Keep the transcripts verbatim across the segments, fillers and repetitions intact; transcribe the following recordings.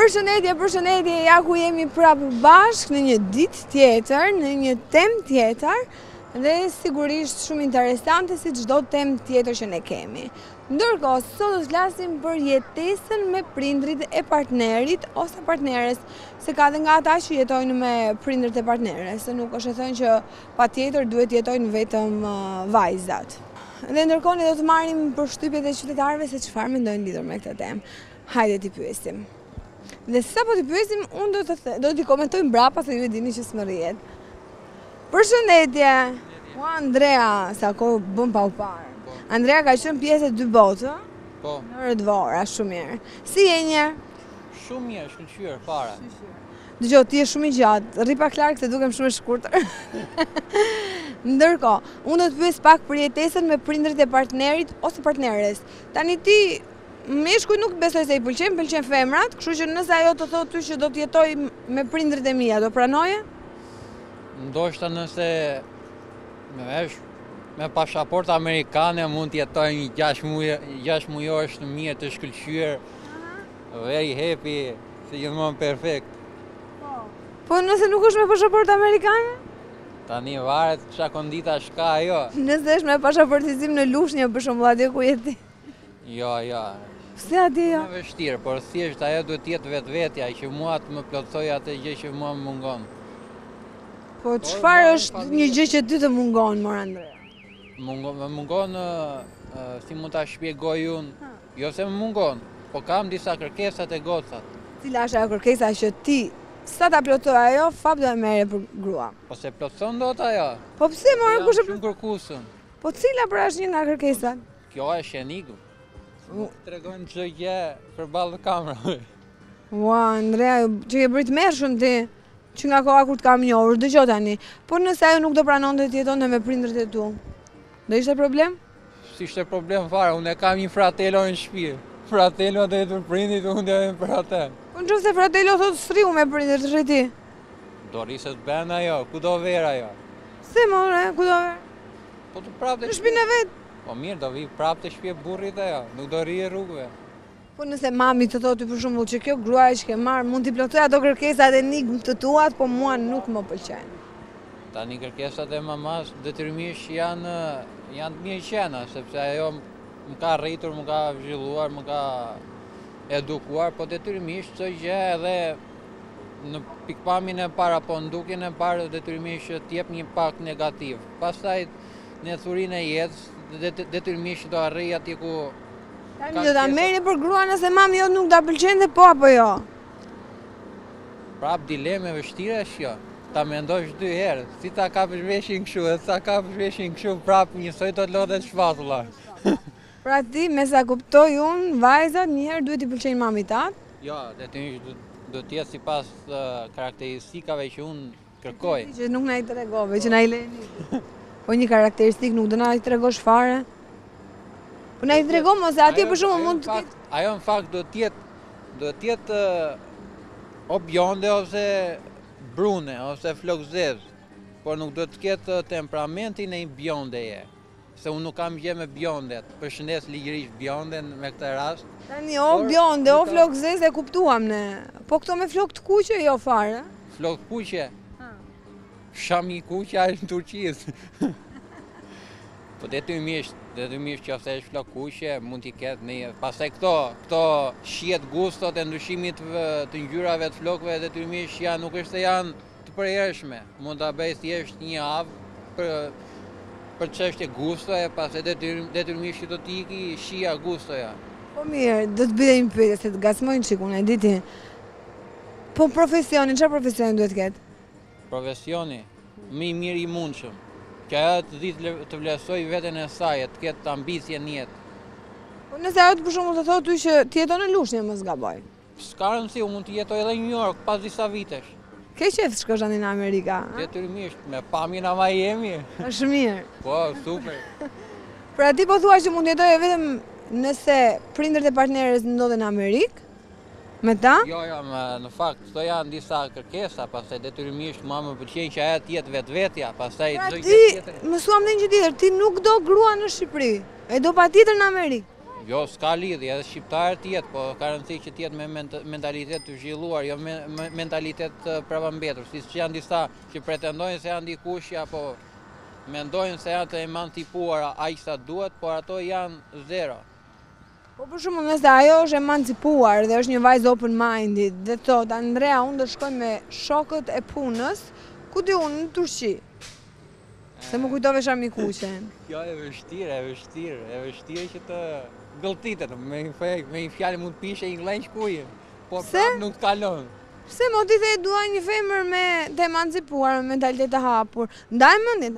Përshëndetje, përshëndetje, ja ku jemi prapë bashkë në një ditë tjetër, në një temë tjetër dhe sigurisht shumë interesante si çdo temë tjetër që ne kemi. Ndërkohë, sot do të flasim për jetesën me prindrit e partnerit ose partneres, se ka dhe nga ata që jetojnë me prindrit e partneres, se nuk është e thënë që patjetër duhet jetojnë vetëm uh, vajzat. Dhe ndërkohë ne do të marrim përshtypjet e qytetarëve se çfarë mendojnë lidhur me këtë temë. Hajde t'i pyesim. Dhe sa po t'i pyesim, unë do të do t'i komentoj mbrapa se ju e dini që s'më rrihet. Përshëndetje! O Andrea, sa kohë bëm pa u parë. Andrea ka qenë pjesë e dy botë, Po. në Rëdvora, shumë mirë. Si je një? Shumë mirë, shkëlqyer fare. Dgjoj, ti je shumë i gjatë, rri pak larg se dukem shumë e shkurtër. Ndërkohë, unë do të pyes pak për jetesën me prindrit e partnerit ose partneres. Tani ti meshkuj nuk besoj se i pëlqen, pëlqen femrat, kështu që nëse ajo të thotë ty që do të jetoj me prindrit e mia, do pranoje? Ndoshta nëse me vesh me pasaportë amerikane mund të jetoj një gjashtë muaj, gjashtë mujosh të mirë të shkëlqyer. Very happy, si gjithmonë perfekt. Po nëse nuk është me pasaportë amerikane? Tani varet çka konditash ka ajo. Nëse është me pasaportizim në Lushnjë për shembull atje ku je ti. Jo, jo. Pse atje jo? Është vështirë, por thjesht ajo duhet të jetë vetvetja që mua të më plotësoj atë gjë që mua më mungon. Po çfarë është një gjë që ty të mungon, mor Andrea? Mungon, më mungon, uh, si mund ta shpjegoj unë, jo se më mungon, po kam disa kërkesat e gocat. Cila është ajo kërkesa që ti sa ta plotësoj ajo, fap do e merre për grua? Po se plotëson dot ajo. Po pse more Jam kush e shumë kërkuesën. Po cila pra është një nga kërkesat? Kjo është enigmë. Nuk tregon çdo gjë përballë kamerave. Ua, Andrea, që ke brit mërshëm ti, që nga koha kur të kam njohur, dëgjoj tani. Po nëse ajo nuk do pranonte të jetonte me prindërit e tu, do ishte problem? Si ishte problem fare, unë e kam një fratelo në shtëpi. Fratelo do jetë për prindit, unë do jetë për atë. Po nëse fratello thotë s'rriu me prindërit të ti. Do rriset bën ajo, ku do ver ajo? Se more, ku do ver? Po të prapë Në shtëpinë e vet. Po mirë, do vi prapë të shtëpi e burrit ajo, nuk do rrije rrugëve. Po nëse mami të thotë për shembull që kjo gruaja që ke marrë mund t'i plotësoj ato kërkesat e enigmë të tuat, po mua nuk më pëlqejnë. Tani kërkesat e mamas detyrimisht janë janë të mirë qena, sepse ajo më ka rritur, më ka zhvilluar, më ka edukuar, po detyrimisht çdo gjë edhe në pikpamjen e parë apo ndukjen e parë detyrimisht të jep një impakt negativ. Pastaj në thurinë e jetës detyrimisht do arrijë atje ku Tani do ta merrni për grua nëse mami jot nuk ta pëlqente po apo jo? Prap dilemë e vështire është kjo. Ta mendosh dy herë, si ta kapësh veshin kështu, e sa kapësh veshin kështu, prap njësoj do të lodhet shpatulla. Pra ti, me sa kuptoj unë, vajzat njëherë duhet i pëlqejnë mamit tatë? Jo, detyrimisht do të jetë sipas uh, karakteristikave që unë kërkoj. Që nuk na i tregove, që na i leni. Po një karakteristikë nuk do na i tregosh fare? Po na i tregon mos se atje për shkakun mund të ketë. Ajo në fakt do të jetë do të jetë uh, o bjonde ose brune ose flokzez, por nuk do të ketë temperamentin e një bjondeje. Se unë nuk kam gjë me bjondet, përshëndes ligjërisht bjonden me këtë rast. Tani o bjonde, o flokzez e kuptuam ne. Po këto me flok të kuqe jo fare. Flok të kuqe? Shami i kuqe është në Turqisë. Po detyrimisht, detyrimisht që ose është flok kuqe, mund t'i ketë një. Pastaj këto, këto shihet gustot e ndryshimit të ngjyrave të flokëve detyrimisht janë, nuk është se janë të përhershme. Mund ta bëj thjesht një javë për për çështje gustoje, pastaj detyrimisht do t'i iki shija gustoja. Po mirë, do të bëj një pyetje se të gasmojnë çikun, e di ti. Po profesionin, çfarë profesioni duhet të ketë? Profesioni më i mirë i mundshëm. Që ajo të ditë të vlerësoj veten e saj, të ketë ambicie në jetë. Po nëse ajo të për shembull të thotë ty që ti jeton në Lushnjë, mos gaboj. S'ka rëndësi, unë mund të jetoj edhe në New York pas disa vitesh. Ke qef të shkosh tani në Amerika? Detyrimisht, me pamjen a Miami. Është mirë. Po, super. Pra ti po thua që mund të jetoje vetëm nëse prindërit e partneres ndodhen në Amerikë? Me ta? Jo, jo, më, në fakt, këto janë disa kërkesa, pastaj detyrimisht mua më pëlqen që ajo të jetë vetvetja, pastaj çdo gjë tjetër. Mësuam dhe një gjë tjetër, ti nuk do grua në Shqipëri, e do patjetër në Amerikë. Jo, s'ka lidhje, edhe shqiptarët tjetë, po ka rëndësi që tjetë me mentalitet të zhvilluar, jo me mentalitet pravambetur, si që janë disa që pretendojnë se janë dikush, apo mendojnë se janë të emancipuar aq sa duhet, por ato janë zero. Po për shumë nëse ajo është emancipuar dhe është një vajzë open minded dhe thot, Andrea, unë do shkoj me shokët e punës, ku di unë në Turqi? Se më kujtove Shamikuqe. Jo, e vështirë, e vështirë, e vështirë që të gëlltitet, me një fjallë mund të pishe një lenç kujë, po prapë nuk të kalon. Pse mo ti the dua një femër me të emancipuar, me mentalitet të hapur, ndaj mendin?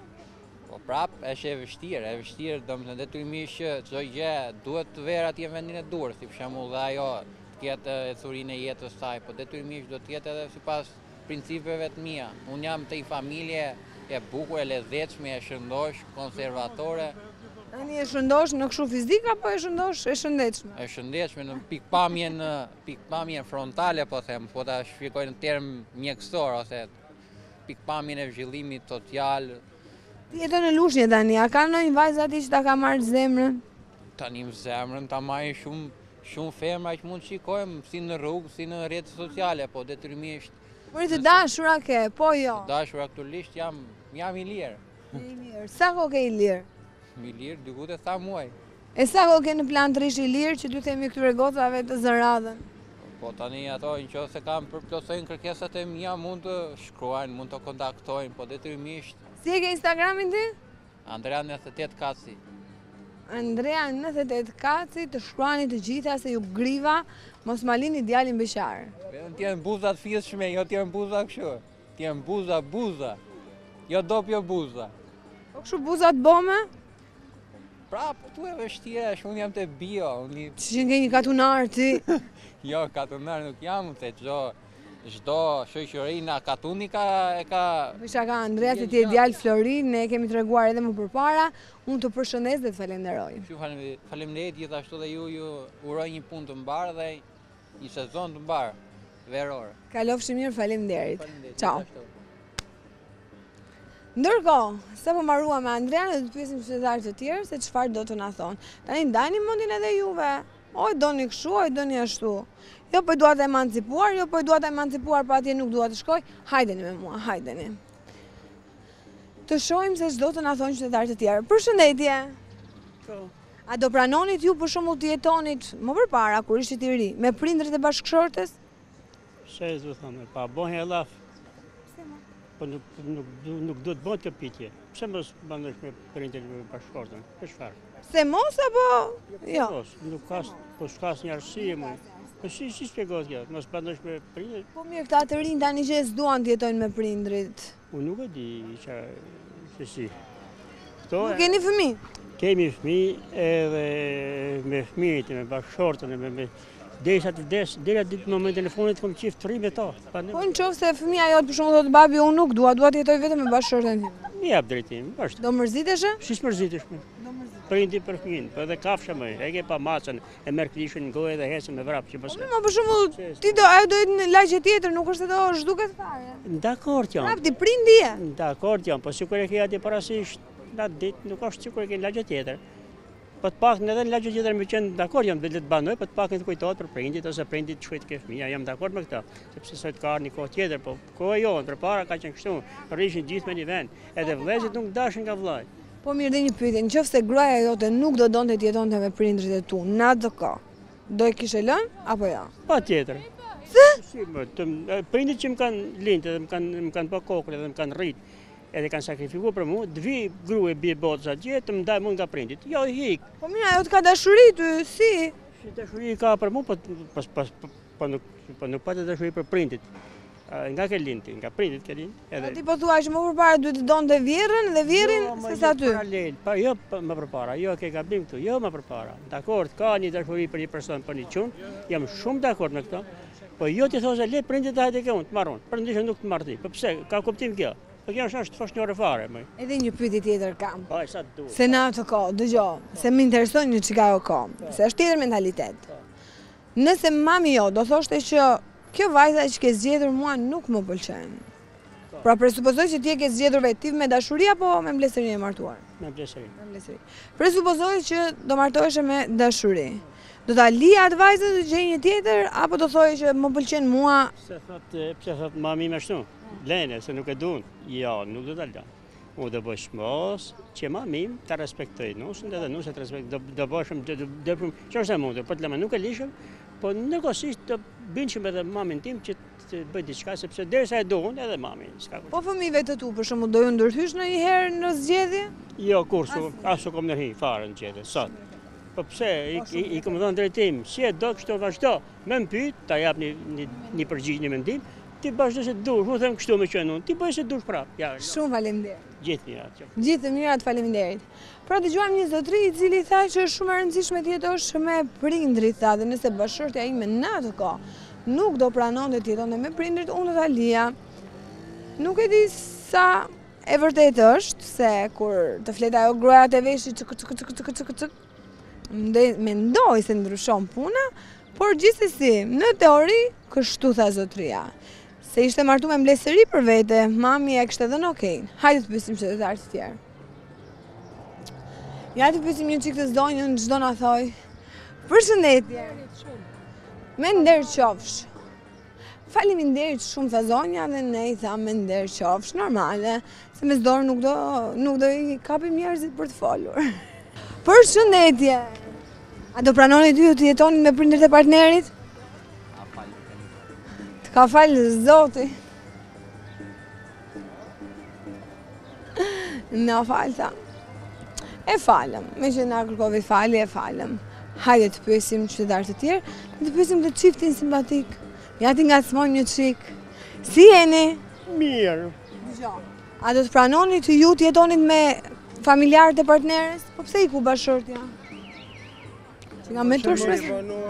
Po prapë, është e vështirë, e vështirë, do më të detyrimisht që çdo gjë duhet të verë atje në vendin e dur, si për shembull dhe ajo të ketë e thurinë e jetës saj, po detyrimisht do të jetë edhe sipas principeve të mia. Unë jam të një familje e bukur, e lezetshme, e shëndosh, konservatore. Tani e shëndosh në kështu fizik apo e shëndosh e shëndetshme? E shëndetshme në pikpamjen pikpamjen frontale, po them, po ta shpjegoj në term mjekësor ose pikpamjen e zhvillimit social. Ti jeton në Lushnjë tani, a ka ndonjë vajzë aty që ta ka marrë zemrën? Tani më zemrën ta marrin shumë shumë femra që mund të shikojmë si në rrugë, si në rrjetet sociale, po detyrimisht. Por të dashura ke, po jo. Të dashur aktualisht jam jam i lirë. I lirë. Sa kohë ke i lirë? I lirë, diku të tha muaj. E sa kohë ke në plan të rish i lirë që ty themi këtyre gocave të zëradhen? Po tani ato nëse kanë përplotësojnë kërkesat e mia mund të shkruajnë, mund të kontaktojnë, po detyrimisht. Si e ke Instagramin ti? Andrea njëzet e tetë Kaci. Andrea njëzet e tetë Kaci, të shkruani të gjitha se ju griva, mos ma lini djalin beqar. T'jenë buza të fizshme, jo t'jenë buza kështu. T'jenë buza, buza. Jo dopjo buza. Po kështu buza të bome? Prapë, tu e vështira, unë jam të bio. Që që nge një katunar ti? Jo, katunar nuk jam, se çdo çdo shoqëri na katuni ka e ka. Pisha ka Andrea se ti e djalë Florin, ne e kemi treguar edhe më përpara, unë të përshëndes dhe të falenderoj. Faleminderit gjithashtu dhe ju ju uroj një punë të mbarë dhe një sezon të mbarë, veror. Kalofshi mirë, faleminderit. Ciao. Ndërkohë, sa po marrua me Andrea, ne do të pyesim qytetarë të tjerë se çfarë do të na thonë. Tani ndajni mendin edhe juve. Oj doni kështu, oj doni ashtu. Jo po dua të emancipuar, jo po dua të emancipuar, pa atje nuk dua të shkoj. Hajdeni me mua, hajdeni. Të shohim se ç'do të na thonë qytetarët të tjerë. Përshëndetje. Po. A do pranonit ju për shembull të jetonit më përpara kur ishit i ri me prindrit e bashkëshortes? Se e zë thëmë, pa bohen e laf. Po nuk, nuk, nuk do të bëhet kjo pitje. Pse mos bandosh me prindrit e bashkëshortën? Për çfarë? Se mos apo jo? Mos, nuk ka, po s'ka asnjë arsye më. Po si si shpjegohet kjo? Mos bandosh me prindrit? Po mirë, këta të rinj tani që s'duan të jetojnë me prindrit. Unë nuk e di ç'a se si. Kto Nuk keni fëmijë? Kemi fëmijë edhe me fëmijët, me bashkëshortën, me, me derisa të vdes, deri atë ditë moment telefonit kom qift të rri me ta. Po nëse fëmia jote për shembull thotë babi unë nuk dua, dua të jetoj vetëm me bashkëshorten time. Mi jap drejtim, bashkë. Do mërziteshe? Si s'mërzitesh më? Do mërzitesh. Prindi për fëmijën, po edhe kafsha më, e ke pa macën, e merr klishën në gojë dhe hecën me vrap që Po mos. më për shembull ti do ajo do jetë në lagje tjetër, nuk është se do zhduket fare. Dakord jam. Prap ti prindi je. Dakord jam, po sikur e ke aty parasysh natë ditë, nuk është sikur e ke në lagje tjetër. Po të paktën edhe në lagje tjetër më qenë dakord jam, vetë të banoj, po të paktën të kujtohet për prindit ose prindit të shkojtë ke fëmia, jam dakord me këtë, sepse sot ka një kohë tjetër, po koha jonë përpara ka qenë kështu, rrishin gjithë me një vend, edhe vëllezërit nuk dashin nga vllai. Po mirë dhe një pyetje, nëse gruaja jote nuk do donte të jetonte me prindrit e tu, në atë kohë, do e kishe lënë apo jo? Patjetër. Se? Si më, të, prindit që më kanë lindë, edhe më kanë më kanë bë kokën, edhe më kanë rrit, edhe kanë sakrifikuar për mua, të vi grua bie botës atje të më ndaj mua nga prindit. Jo hik. Po mirë, ajo të ka dashuri ty, si? Si dashuri ka për mua, po pas pas po nuk po nuk patë dashuri për prindit. Nga ke lindti, nga prindit ke lind. Edhe ti po thua që më përpara duhet të donte vjerrën dhe vjerrin se sa ty. Paralel, pa jo më përpara, jo ke gabim këtu, jo më përpara. Dakord, ka një dashuri për një person, për një çun, jam shumë dakord me këtë. Po jo ti thosë le prindit hajde ke unë të marron. Prindit nuk të marr ti. Po pse? Ka kuptim kjo. Po kjo është të fosh një orë fare më. Edhe një pyetje tjetër kam. Po sa duhet. Se në atë kohë, dëgjoj, se më intereson një çka ajo kohë, se është tjetër mentalitet. Nëse mami jo do thoshte që kjo vajza që ke zgjedhur mua nuk më pëlqen. Pra presupozoj që ti e ke zgjedhur vetë me dashuri apo me mbledhërinë e martuar? Me blesëri. Me mbledhëri. Presupozoj që do martohesh me dashuri. Do ta lija atë vajzën të gjej një tjetër apo do thojë që më pëlqen mua? Pse thot, pse thot mami më ashtu? Lene, se nuk e duan. Jo, nuk do ta lë. Unë do bësh mos, që mami ta respektoj nusën edhe nusë të respektoj. Do do bëshëm do do çfarë se mund, po të lëmë nuk e lishëm, po ndërkohësisht të binçim edhe mamin tim që të bëj diçka sepse derisa e duan edhe mami, s'ka kurrë. Po fëmijëve të tu për shembull do ju ndërhysh ndonjëherë në zgjedhje? Jo, kursu, as nuk kam ndërhy fare në gjete, sot. Po pse, i, i, i kam dhënë drejtim, si e do kështu vazhdo, më pyet, ta jap një një, një përgjigje, një mendim, ti vazhdo se dush, mu them kështu me qenë unë, ti bëj se dush prap. Ja, Shumë faleminderit. gjithë mirat. Gjithë të mirat, faleminderit. Pra dëgjuam një zotëri i cili tha që është shumë e rëndësishme të jetosh me prindrit, tha, dhe nëse bashkëshortja ime në atë kohë nuk do pranonte të jetonte me prindrit, unë do ta lija. Nuk e di sa e vërtetë është se kur të flet ajo gruaja te veshi çk çk çk çk çk çk mendoj se ndryshon puna, por gjithsesi në teori kështu tha zotëria. Se ishte martu me mbledhëri për vete, mami e kishte dhënë okej. Hajde të pyesim qytetarë të tjerë. Ja të pyesim një çik të zonjën, çdo na thoj. Përshëndetje. Me nder qofsh. Faleminderit shumë tha zonja dhe ne i thamë me nder qofsh, normale, se me zdorë nuk do nuk do i kapim njerëzit për të folur. Përshëndetje. A do pranoni ty të jetoni me prindërit e partnerit? Të ka falë Zoti. Në falë, tha. E falem, me që na kërkovi fali, e falem. Hajde të pyesim qytetarë të tjerë, të pyesim të çiftin simpatik. Ja ti ngacmojmë një çik. Si jeni? Mirë. Dgjoj. A do të pranoni të ju të jetonit me familjarët e partneres? Po pse i ku bashkëshortja? Që nga me të shmes?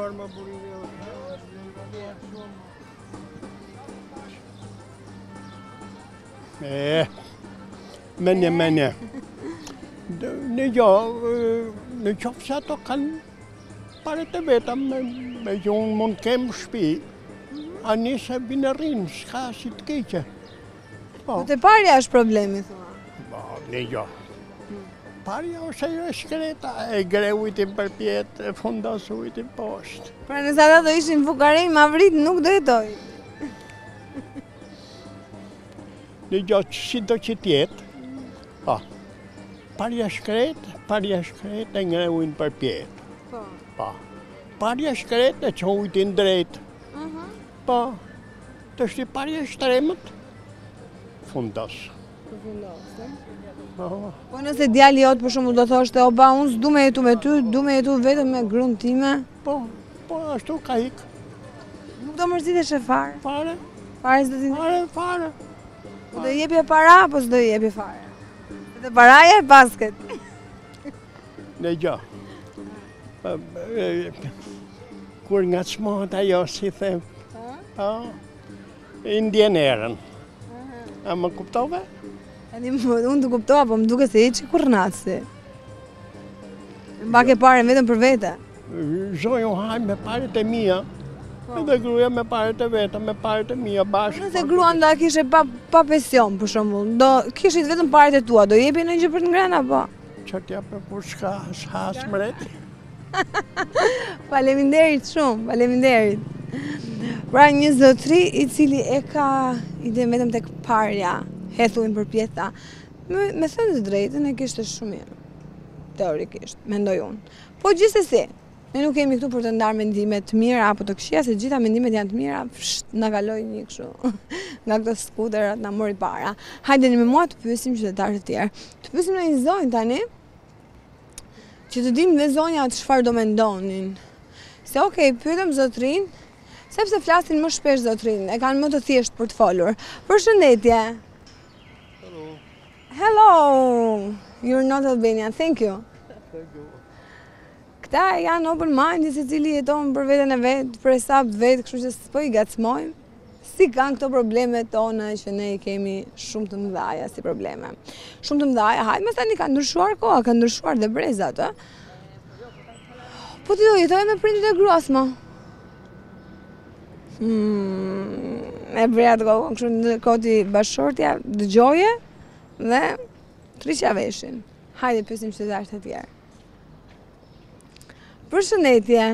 E, menje, menje. Në jo, në qofë se ato kanë pare të veta me, me që unë mund kem shpi, a njëse bine rinë, s'ka si të keqe. Po të parja është problemi, thua. Po, në jo. Parja ose jo e shkreta, e gre ujtin për pjetë, e fundas ujtin poshtë. Pra nëse ata do ishin fukarej, ma vrit nuk do jetoj. Në jo, si do që tjetë, po, parja shkret, parja shkret e ngre ujtin për pjetë. Po. Po, parja shkret e që ujtin drejtë. Po, të shti parja shtremët, fundas. Po, Po nëse djali jot për shembull do thoshte o ba unë s'du me jetu me ty, du me jetu vetëm me gruan time, po, po, ashtu ka ik. nuk do mërzitesh e fare. Fare, Fare s'do t'i fare, fare. do i jepje para apo s'do i jepje fare. Dhe paraja e basket. Në gjo. Po, e, kur nga çmohet ajo, si them, po, i ndjen erën. A më kuptove? Tani më- unë të kuptova, po më duket se je që kurrnaci. Mbake parën vetëm për vete. Zonjo haj me paret e mia, edhe gruaja me paret e veta, me paret e mia bashkë. Nëse gruan do kishe pa pa pension për shembull, do kishit vetëm parat e tua, do jepi ndonjë gjë për të ngrënë apo? Që t'ja për kur shka, s'ha smret. Faleminderit shumë, faleminderit. Pra një zotri i cili e ka ide vetëm tek parja, hethuin për pjeta. Me, me thënë të drejtën e kishte shumë mirë. Teorikisht, mendoj unë. Po gjithsesi, ne nuk kemi këtu për të ndarë mendime të mira apo të këqija, se gjitha mendimet janë të mira, psht, na kaloi një kështu nga këto skuterat na mori para. Hajde me mua të pyesim qytetarë të tjerë. Të pyesim në një zonjë tani, që të dim dhe zonjat çfarë do mendonin. Se okej, pyetëm zotrin, sepse flasin më shpesh zotrin, e kanë më të thjesht për të folur. Përshëndetje. Hello. Hello. You're not Albanian. Thank you. Këta janë open minded, se cili jeton për veten e vet, për hesab të vet, kështu që s'po i gacmojmë. Si kanë këto problemet tona që ne i kemi shumë të mëdhaja si probleme. Shumë të mëdhaja, hajtë mes tani ka ndryshuar koha, ka ndryshuar dhe brezat, ë? Po ti do jetoj me prindit e gruas, mo? Hmm. e bëja të kokën, kështu në koti bashkëshortja, dëgjoje dhe triqja veshin. Hajde pyesim qytetarët e tjerë. Përshëndetje.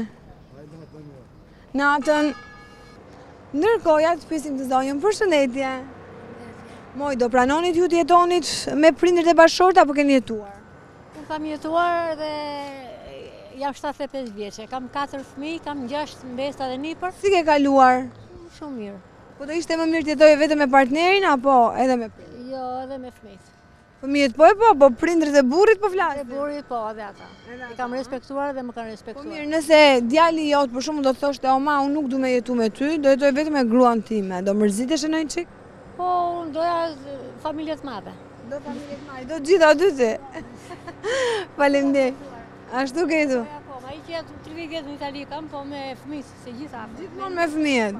Natën. Ndërkohë ja të pyesim të zonjën, përshëndetje. Moj, do pranonit ju të jetonit me prindërit e bashkëshortë apo keni jetuar? Unë kam jetuar dhe jam shtatëdhjetë e pesë vjeçe, kam katër fëmijë, kam gjashtë mbesta dhe nipër. Si ke kaluar? Shumë mirë. Po do ishte më mirë të jetoje vetëm me partnerin apo edhe me prindërit? Jo, edhe me fëmijët. Fëmijët po e po, po prindërit e burrit po E flasin. burrit po, edhe ata. I kam respektuar dhe më kanë Po respektuar. mirë, nëse djali jot për shkakun do të thoshte, "O ma, unë nuk du me jetu me ty, do jetoj vetëm me gruan time." Do mërzitesh në një çik? Po, unë doja familje të madhe. Do familje të madhe, do të gjitha dy ti. Faleminderit. Ashtu ke tu. Po, ma i që jetu tridhjetë vjetë në Itali kam, po me fëmijë, se gjitha. Gjithmonë me fëmijët.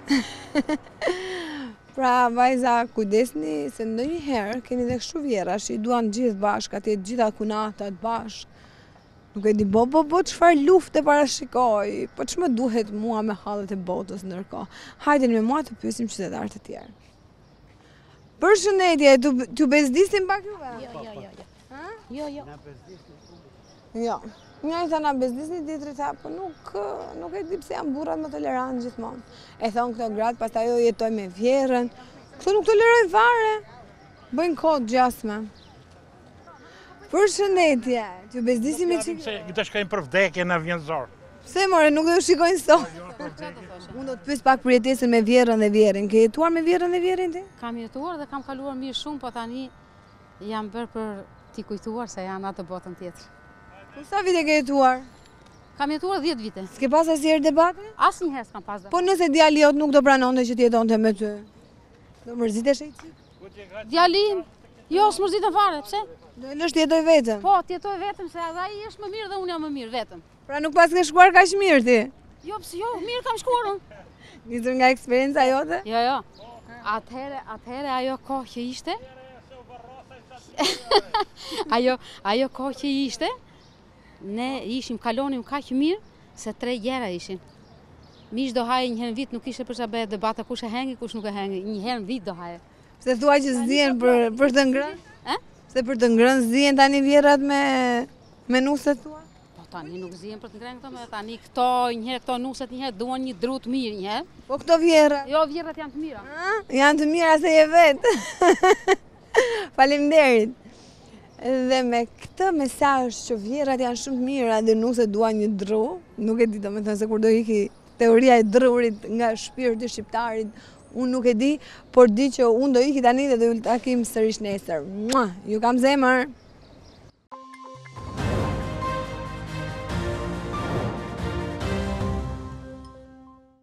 Pra, vajza, kujdesni se ndonjëherë keni dhe kështu vjerash, i duan gjithë bashkë, atje gjitha kunatat bashkë. Nuk e di bo, bo, bo, çfarë lufte parashikoj, po ç'më duhet mua me hallet e botës ndërkohë. Hajden me mua të pyesim qytetarët e tjerë. Përshëndetje, tu, tu bezdisnin pak juve? Jo, jo, jo, jo. Ha? Jo, jo. Jo. Njëri tha na bezdisni, tjetri tha, po nuk, nuk e di pse janë burrat më tolerantë gjithmonë. E thon këto gratë, pastaj ajo jetoj me vjerën. Këto nuk tolerojnë fare. Bëjnë kod gjasme. Përshëndetje, t'ju bezdisni me çik. Se këto shkojnë për vdekje në vjen zor. Pse more, nuk do të shikojnë sot. Unë do të pyes pak për jetesën me vjerën dhe vjerin. Ke jetuar me vjerën dhe vjerin ti? Kam jetuar dhe kam kaluar mirë shumë, po tani jam bërë për t'i kujtuar se janë atë botën tjetër. Po sa vite ke jetuar? Kam jetuar dhjetë vite. S'ke pas asnjëherë debate? Asnjëherë s'kam pas debate. Po nëse djali jot nuk do pranonte që të jetonte me ty. Do mërzitesh ai çik? Djali, jo, s'mërzitën fare, pse? Do e lësh të jetoj vetëm. Po, t'jetoj vetëm se edhe ai është më mirë dhe unë jam më mirë vetëm. Pra nuk pas ke shkuar kaq mirë ti. Jo, pse jo, mirë kam shkuar unë. Nisur nga eksperienca jote? Jo, jo. Atëhere, atëhere ajo kohë që ishte. ajo, ajo kohë që ishte, ne ishim, kalonim kaq mirë se tre gjera ishin. Mish do haje një herë në vit, nuk ishte për çfarë bëhet debata kush e hengi, kush nuk e hengi. Një herë në vit do haje. Se thua që zdihen për për të ngrënë? E? Se për të ngrënë zdihen tani vjerrat me me nuset tua? Po tani nuk zihen për të ngrënë këto, me tani këto, një herë këto nuset, një herë duan një drut mirë, një herë. Po këto vjerra? Jo, vjerrat janë të mira. Ha? Janë të mira se je vetë. Faleminderit. Dhe me këtë mesazh që vjerrat janë shumë të mira dhe nuset duan një dru, nuk e di domethënë se kur do iki teoria e drurit nga shpirti shqiptarit, unë nuk e di, por di që unë do iki tani dhe do ju takim sërish nesër. Mua, ju kam zemër.